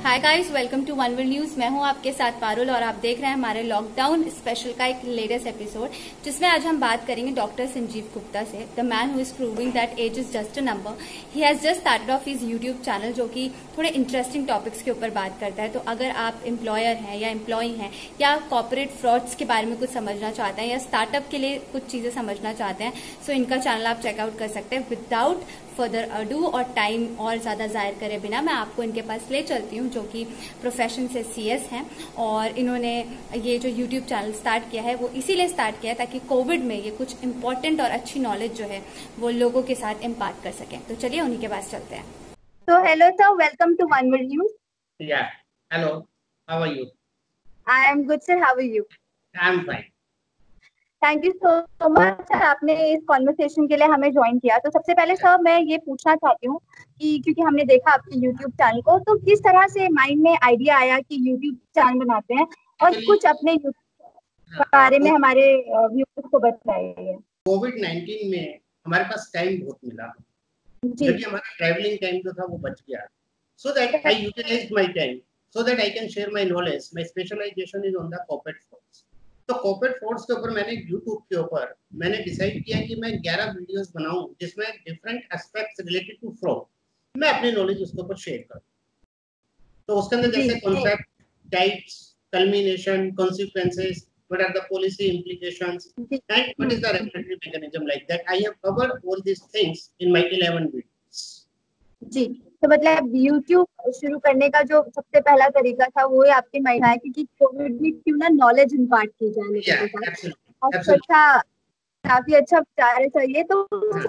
Hi guys, welcome to One World News. मैं हूं आपके साथ पारुल और आप देख रहे हैं हमारे लॉकडाउन स्पेशल का एक लेटेस्ट एपिसोड, जिसमें आज हम बात करेंगे डॉक्टर संजीव गुप्ता से, the man who is proving that age is just a number. He has just started off his YouTube channel, जो कि थोड़े इंटरेस्टिंग टॉपिक्स के ऊपर बात करता है। तो अगर आप एम्प्लॉयर हैं या एम्प्लॉय हैं या कॉर्पोरेट फ्रॉड्स के बारे में कुछ समझना चाहते हैं या स्टार्टअप के लिए कुछ चीजें समझना चाहते हैं, सो इनका चैनल आप चेकआउट कर सकते हैं। विदाउट फर्दर अडू और टाइम और ज्यादा जाहिर करे बिना मैं आपको इनके पास ले चलती हूँ, जो कि प्रोफेशन से सीएस हैं। और इन्होंने ये जो यूट्यूब चैनल स्टार्ट किया है वो इसीलिए स्टार्ट किया है ताकि कोविड में ये कुछ इंपॉर्टेंट और अच्छी नॉलेज जो है वो लोगों के साथ इम्पार्ट कर सकें। तो चलिए उन्हीं के पास चलते हैं। So hello sir, welcome to One World News. Yeah. Hello. How are you? I am good sir. How are you? I'm fine. Thank you so much sir, आपने इस कॉन्वर्सेशन के लिए हमें ज्वाइन किया। तो सबसे पहले सर मैं ये पूछना चाहती हूँ कि क्योंकि हमने देखा आपके यूट्यूब चैनल को, तो किस तरह से माइंड में आइडिया आया कि यूट्यूब चैनल बनाते हैं और कुछ अपने यूट्यूब के बारे में हमारे व्यूअर्स को बताइए। कोविड-19 में हमारे पास टाइम बहुत मिला, जबकि हमारा ट्रैवलिंग टाइम जो था वो बच गया। So that I utilized my time so that I can share my knowledge. My specialization is on the corporate frauds. तो कॉर्पोरेट फ्रॉड्स के ऊपर मैंने यूट्यूब के ऊपर मैंने डिसाइड किया कि मैं 11 वीडियोस बनाऊं जिसमें different aspects related to fraud मैं अपनी नॉलेज उसके ऊपर शेयर करूं। तो उसके अंदर जैसे concept, types, culmination, consequences, what are the policy implications and what is the regulatory mechanism, like that I have covered all these things in my 11 videos. जी, तो मतलब YouTube शुरू करने का जो सबसे पहला तरीका था वो आपके माइंड आया क्योंकि कोविड में क्यों ना नॉलेज इम्पार्ट की जाए लोगों के साथ। अच्छा, काफी अच्छा विचार है सर ये। तो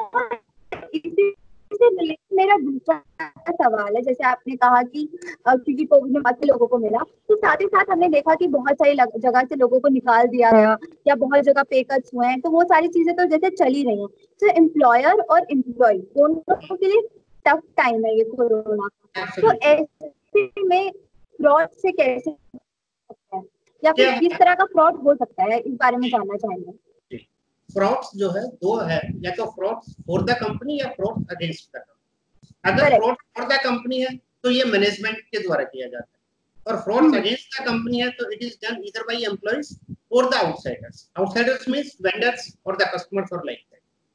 इसी से रिलेटेड मेरा दूसरा सवाल है, जैसे आपने कहा कि क्योंकि कोविड में बाकी लोगों को मिला, तो साथ ही साथ हमने देखा कि बहुत सारी जगह से लोगों को निकाल दिया गया या बहुत जगह पे कट्स हुए हैं, तो वो सारी चीजें तो जैसे चल ही रही हैं। तो एम्प्लॉयर और एम्प्लॉय दोनों के लिए टफ टाइम है ये कोरोना का। तो ऐसे में फ्रॉड से कैसे या फिर किस तरह का फ्रॉड हो सकता है, इस बारे में जानना चाहेंगे। फ्रॉड्स जो है दो है, या तो फ्रॉड फॉर द कंपनी या फ्रॉड अगेंस्ट द कंपनी। अगर फ्रॉड फॉर द कंपनी है तो ये मैनेजमेंट के द्वारा किया जाता है, और फ्रॉड अगेंस्ट द कंपनी है तो it is done either by employees और the outsiders. Outsiders means vendors और द कस्टमर्स और लाइक दैट।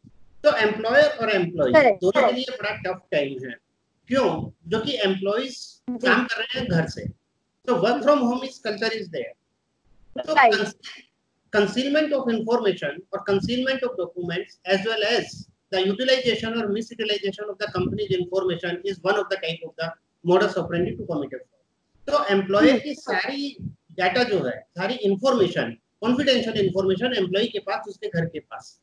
तो एम्प्लॉयर और एम्प्लॉय दोनों के लिए बड़ा टफ टाइम है। क्यों? जो कि एम्प्लॉइज काम कर रहे हैं घर से, तो work from home is culture is there. तो concealment of information or concealment of documents as well as the utilization or misutilization of the company's information is one of the type of the modus operandi to commit a fraud. तो employer की सारी data जो है, सारी information, confidential information employ के पास, उसके घर के पास।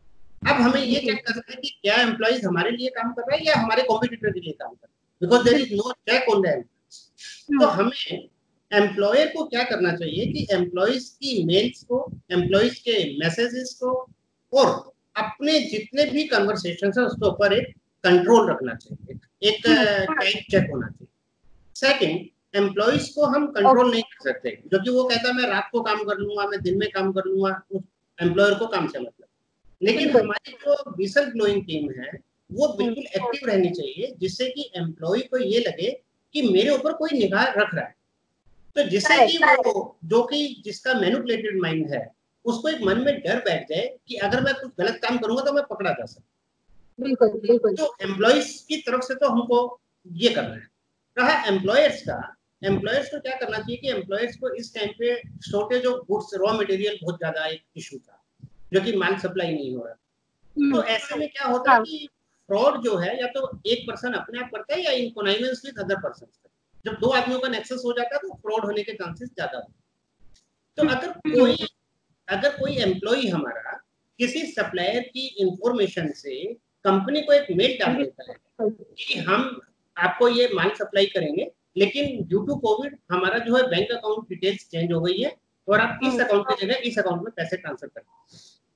अब हमें ये चेक करना है कि क्या एम्प्लॉइज हमारे लिए काम कर रहा है या हमारे कॉम्पिटिटर के लिए काम कर रहा है, because there is no check on the employees. तो हमें एम्प्लॉयर को क्या करना चाहिए कि एम्प्लॉइज की मेल्स को, एम्प्लॉइज के मैसेजेस को और अपने जितने भी कन्वर्सेशंस है उसके ऊपर एक कंट्रोल रखना चाहिए, एक टाइट चेक होना चाहिए। सेकंड, एम्प्लॉइज को हम कंट्रोल नहीं कर सकते, जो कि वो कहता है मैं रात को काम कर लूंगा, मैं दिन में काम कर लूंगा, उस एम्प्लॉयर को काम से मतलब। लेकिन हमारी जो विसल ब्लोइंग टीम है वो बिल्कुल एक्टिव रहनी चाहिए, जिससे कि एम्प्लॉय को ये लगे कि मेरे ऊपर कोई निगाह रख रहा है। तो जिससे कि वो जो कि जिसका मैनिपुलेटेड माइंड है उसको एक मन में डर बैठ जाए कि अगर मैं कुछ गलत काम करूंगा तो मैं पकड़ा जा सकता। बिल्कुल बिल्कुल। तो एम्प्लॉइज की तरफ से तो हमको ये करना है। रहा एम्प्लॉयर्स का, एम्प्लॉयर्स को क्या करना चाहिए कि एम्प्लॉयर्स को इस टाइम पे shortage of goods, raw material बहुत ज्यादा एक इशू था, जो कि माल सप्लाई नहीं हो रहा। तो ऐसे में क्या होता है कि फ्रॉड जो है या तो एक पर्सन अपने आप करता है या in connivance with other person. जब दो आदमियों का नेक्सस हो जाता है तो फ्रॉड होने के चांसेस ज्यादा होते हैं। तो अगर कोई एम्प्लॉय हमारा किसी सप्लायर की इंफॉर्मेशन से कंपनी को एक मेल डाल देता है कि हम आपको ये माल सप्लाई करेंगे, लेकिन ड्यू टू कोविड हमारा जो है बैंक अकाउंट डिटेल्स चेंज हो गई है और आप इस अकाउंट की जगह इस अकाउंट में पैसे ट्रांसफर करें।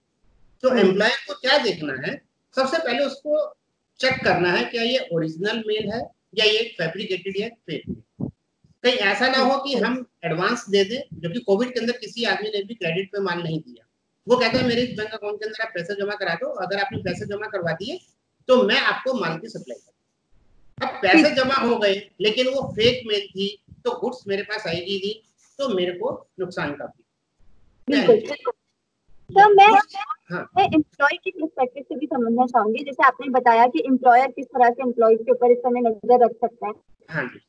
तो एम्प्लॉयर को क्या देखना है, सबसे पहले उसको चेक करना है क्या ये ओरिजिनल मेल है या ये फैब्रिकेटेड या फेक मेल। कहीं ऐसा ना हो कि हम एडवांस दे दें, जो कि कोविड के अंदर किसी आदमी ने भी क्रेडिट पे माल नहीं दिया। वो कहता है मेरे इस बैंक अकाउंट के अंदर आप पैसे जमा करा दो, अगर आपने पैसे जमा करवा दिए तो मैं आपको माल की सप्लाई करूँ। अब पैसे जमा हो गए लेकिन वो फेक मेल थी, तो गुड्स मेरे पास आएगी नहीं, तो मेरे को नुकसान काफी। बिल्कुल। तो मैं एम्प्लॉय की पर्सपेक्टिव से भी समझना चाहूंगी, जैसे आपने बताया कि एम्प्लॉयर किस तरह से एम्प्लॉय के ऊपर इस समय नजर रख सकता है। हाँ जी।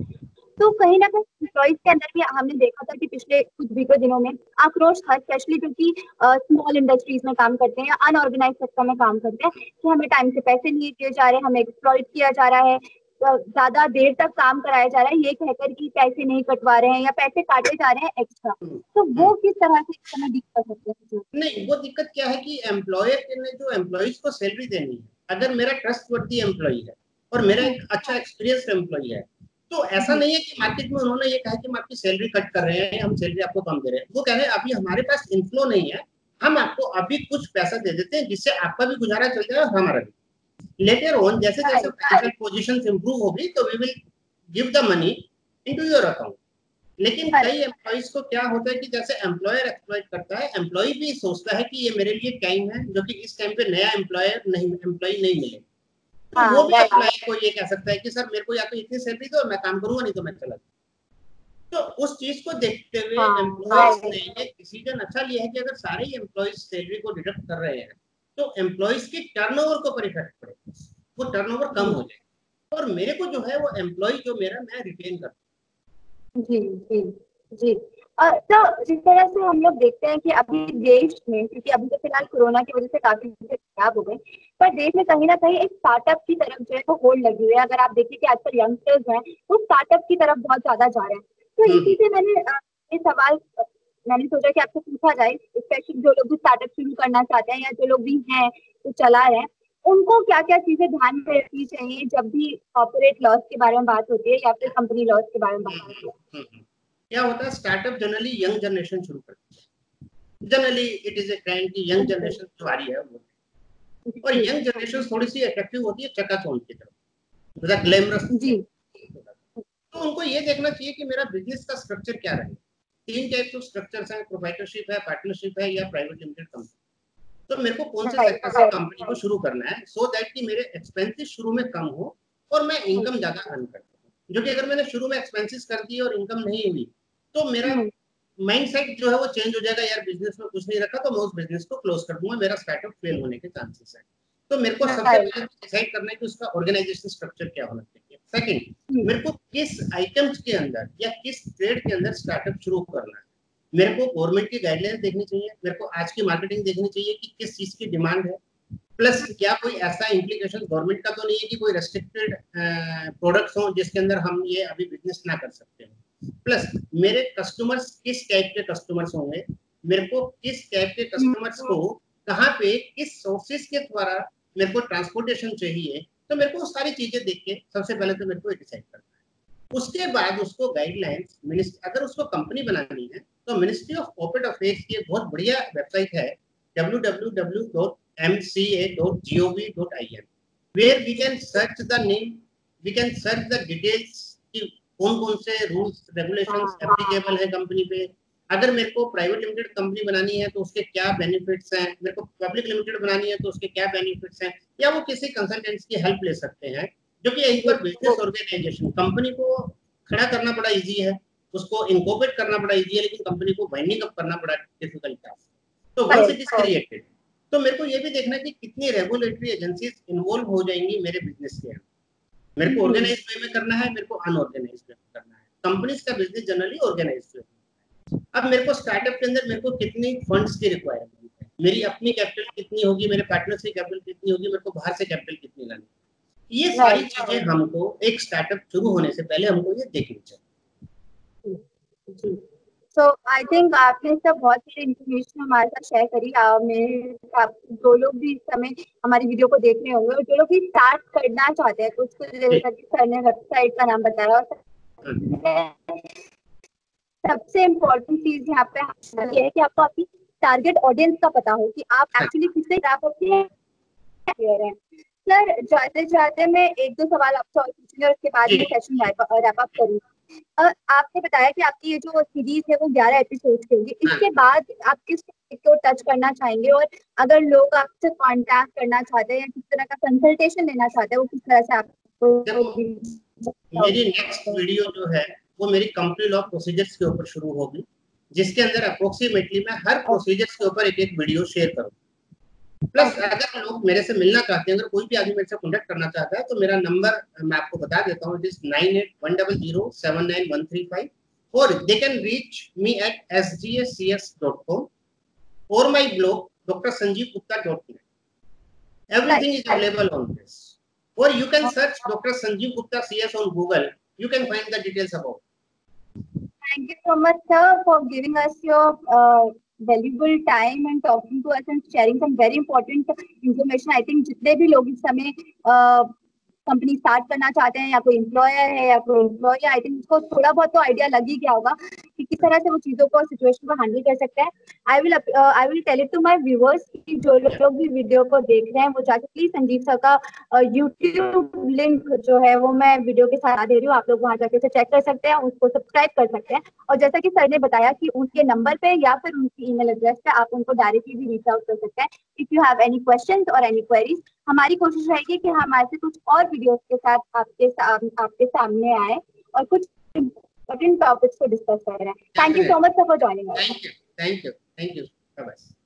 तो कहीं ना कहीं एम्प्लॉयज के अंदर भी हमने देखा था कि पिछले कुछ बीते दिनों में आक्रोश था, स्पेशली क्योंकि स्मॉल इंडस्ट्रीज में काम करते हैं या अनऑर्गेनाइज सेक्टर में काम करते हैं कि हमें टाइम से पैसे नहीं दिए जा रहे, हमें एक्सप्लॉइट किया जा रहा है, ज्यादा देर तक काम कराया जा रहा है, ये कहकर कि पैसे नहीं कटवा रहे हैं या पैसे काटे जा रहे हैं एक्स्ट्रा। तो वो किस तरह से हमें डील कर सकते हैं? नहीं, वो दिक्कत क्या है कि एम्प्लॉयर ने जो एम्प्लॉइज को सैलरी देनी है, अगर मेरा ट्रस्टवर्दी एम्प्लॉय है और मेरा एक अच्छा एक्सपीरियंस एम्प्लॉय है, तो ऐसा नहीं है कि मार्केट में उन्होंने ये कहा कि हम आपकी सैलरी कट कर रहे हैं, हम सैलरी आपको कम दे रहे हैं। वो कह रहे हैं अभी हमारे पास इनफ्लो नहीं है, हम आपको अभी कुछ पैसा दे देते हैं जिससे आपका भी गुजारा चल जाए और हमारा भी। लेटर ऑन जैसे जैसे फाइनेंशियल पोजीशंस इंप्रूव होगी तो we will give the money into your account. लेकिन कई एम्प्लॉइज को क्या होता है कि जैसे एम्प्लॉयर एक्सप्लॉइट करता है, एम्प्लॉय भी सोचता है कि ये मेरे लिए टाइम है, जो कि इस टाइम पे नया एम्प्लॉय नहीं मिले, तो वो भी एम्प्लॉय को ये कह सकता है कि सर मेरे को या तो इतनी सैलरी दो, मैं काम करूंगा, नहीं तो मैं चला। तो उस चीज को देखते हुए एम्प्लॉयज ने ये डिसीजन अच्छा लिया है कि अगर सारे एम्प्लॉयज सैलरी को डिडक्ट कर रहे हैं तो एम्प्लॉयज के टर्नओवर को पर इफेक्ट पड़ेगा, वो टर्नओवर कम हो जाए और मेरे को जो है वो एम्प्लॉय जो मेरा मैं रिटेन करता हूँ। जी जी जी। तो जिस तरह से हम लोग देखते हैं कि अभी देश में, क्योंकि अभी तो फिलहाल कोरोना की वजह से काफी चीजें खराब हो गई, पर देश में कहीं ना कहीं एक स्टार्टअप की तरफ जो है वो होड़ लगी हुई है। अगर आप देखिए कि आजकल यंगस्टर्स हैं वो स्टार्टअप की तरफ बहुत ज्यादा जा रहे हैं। तो इसी से मैंने ये सवाल मैंने सोचा कि आपसे पूछा जाए, स्पेशली जो लोग भी स्टार्टअप शुरू करना चाहते हैं या जो लोग भी हैं तो चला रहे हैं, उनको क्या क्या चीजें ध्यान में रखनी चाहिए जब भी कॉर्पोरेट लॉस के बारे में बात होती है या फिर कंपनी लॉस के बारे में बात होती है? क्या होता है, स्टार्टअप जनरली यंग जनरेशन शुरू करती है। Generally it is a trend कि यंग जनरेशन जो आ रही है वो, और यंग जनरेशन थोड़ी सी अट्रैक्टिव होती है चकाचौंध की तरफ, मतलब ग्लैमरस। तो उनको ये देखना चाहिए कि मेरा बिजनेस का स्ट्रक्चर क्या रहे। 3 टाइप्स ऑफ स्ट्रक्चर्स हैं, प्रोप्राइटरशिप है, पार्टनरशिप है या प्राइवेट लिमिटेड कंपनी। तो मेरे को कौन से सेक्टर से कंपनी को शुरू करना है सो दैट कि मेरे एक्सपेंसेस शुरू में कम हो और मैं इनकम ज्यादा अर्न कर सकूं। जो कि अगर मैंने शुरू में एक्सपेंसेस कर दिए और इनकम नहीं हुई तो मेरा माइंडसेट जो है वो चेंज हो जाएगा, यार बिजनेस में कुछ नहीं रखा तो मैं उस बिजनेस को क्लोज कर दूंगा, मेरा स्टार्टअप फेल होने के चांसेस है। तो मेरे को सबसे पहले डिसाइड करना है कि उसका ऑर्गेनाइजेशन स्ट्रक्चर क्या होना चाहिए। सेकंड, मेरे को किस आइटम्स के अंदर या किस ट्रेड के अंदर स्टार्टअप शुरू करना है। मेरे को गवर्नमेंट की गाइडलाइंस देखनी चाहिए, मेरे को आज की मार्केटिंग देखनी चाहिए कि किस चीज की डिमांड है, प्लस क्या कोई ऐसा इम्प्लीकेशन गवर्नमेंट का तो नहीं है कि कोई रेस्ट्रिक्टेड प्रोडक्ट्स हो जिसके अंदर हम ये अभी बिजनेस ना कर सकते हैं, प्लस मेरे कस्टमर्स किस टाइप के कस्टमर्स होंगे, मेरे को किस टाइप के कस्टमर्स को कहाँ पे किस सोर्सेज के द्वारा मेरे को ट्रांसपोर्टेशन चाहिए। तो मेरे को सारी चीजें देख के सबसे पहले तो मेरे को डिसाइड करना है। उसके बाद उसको गाइडलाइंस, अगर उसको कंपनी बनानी है तो मिनिस्ट्री ऑफ कॉर्पोरेट अफेयर्स की एक बहुत बढ़िया वेबसाइट है www.mca.gov.in, where we can search the name, we can search the details कि कौन-कौन से रूल्स रेगुलेशंस एप्लीकेबल है कंपनी पे। अगर मेरे को प्राइवेट लिमिटेड कंपनी बनानी है तो उसके क्या बेनिफिट्स हैं, मेरे को पब्लिक लिमिटेड बनानी है तो उसके क्या बेनिफिट्स हैं, या वो किसी कंसल्टेंट्स की हेल्प ले सकते हैं, जो कि एक बार बिजनेस ऑर्गेनाइजेशन कंपनी को खड़ा करना बड़ा इजी है, उसको इनकॉर्पोरेट करना बड़ा इजी है, लेकिन कंपनी को वाइंडिंग अप करना बड़ा डिफिकल्ट टास्क। तो वंस इट इज क्रिएटेड तो मेरे को ये भी देखना है कि कितनी रेगुलेटरी एजेंसीज इन्वॉल्व हो जाएंगी मेरे बिजनेस के अंदर। मेरे को ऑर्गेनाइज वे में करना है, मेरे को अनऑर्गेनाइज वे में करना है। कंपनीज का बिजनेस जनरली ऑर्गेनाइज वे में। अब मेरे को स्टार्टअप के अंदर मेरे को कितनी फंड्स की रिक्वायरमेंट है, मेरी अपनी कैपिटल कितनी होगी, मेरे पार्टनर्स की कैपिटल कितनी होगी, मेरे को बाहर से कैपिटल कितनी लानी है। ये सारी चीजें हमको एक स्टार्टअप शुरू होने से पहले हमको ये देखनी चाहिए। तो आई थिंक आपने सब बहुत सारी इन्फॉर्मेशन हमारे साथ शेयर करी। मेरे जो लोग भी इस समय हमारी वीडियो को देख रहे होंगे और जो लोग भी स्टार्ट करना चाहते हैं तो उसको सर ने वेबसाइट का नाम बताया, और सबसे इम्पोर्टेंट चीज यहाँ पे ये है कि आपको आपकी टारगेट ऑडियंस का पता हो कि आप एक्चुअली किससे ग्राफ होते हैं। सर जाते जाते मैं 1-2 सवाल आपसे और पूछूंगी और उसके बाद मैं सेशन रैप अप करूंगी। आपने बताया कि आपकी ये जो सीरीज है वो 11 एपिसोड की होगी। इसके बाद आप किस को टच करना चाहेंगे, और अगर लोग आपसे कांटेक्ट करना चाहते हैं या किस तरह का कंसल्टेशन लेना चाहते हैं वो किस तरह से आपको? मेरी नेक्स्ट वीडियो जो है वो मेरी कंपनी लॉ प्रोसीजर्स के ऊपर शुरू होगी, जिसके अंदर अप्रोक्सीमेटली मैं हर प्रोसीजर्स के ऊपर एक एक वीडियो शेयर करूँ। प्लस अगर लोग मेरे से मिलना चाहते हैं, अगर कोई भी आदमी मेरे से कॉन्टेक्ट करना चाहता है, तो मेरा नंबर मैं आपको बता देता हूँ, इट इज 9810079135, और they can reach me at sgscs.com or my blog drsanjeevgupta.net. Everything is available on this. Or you can search Dr. Sanjeev Gupta CS on Google. You can find the details about it. Thank you so much, sir, for giving us your valuable time and talking to us and sharing some very important information. I think जितने भी लोग इस समय company start करना चाहते हैं, या कोई एम्प्लॉयर है या कोई एम्प्लॉय, आई थिंक उसको थोड़ा बहुत तो आइडिया लग ही गया होगा कि किस तरह से वो चीजों को, सिचुएशन को हैंडल कर सकते हैं। I will tell it to my viewers कि जो लोग भी वीडियो को देख रहे हैं वो जाके प्लीज संजीव सर का यूट्यूब लिंक जो है वो मैं वीडियो के साथ दे रही हूँ, आप लोग वहां जाके उसे चेक कर सकते हैं, उसको सब्सक्राइब कर सकते हैं। और जैसा कि सर ने बताया कि उनके नंबर पे या फिर उनकी ईमेल एड्रेस पे आप उनको डायरेक्टली भी रीच आउट कर सकते हैं if you have any questions और एनी क्वेरीज। हमारी कोशिश रहेगी कि हमारे से कुछ और वीडियोस के साथ आपके सामने आए और कुछ इम्पोर्टेंट टॉपिक्स को डिस्कस कर रहे हैं। Thank you so much for joining us. Thank you. Bye bye.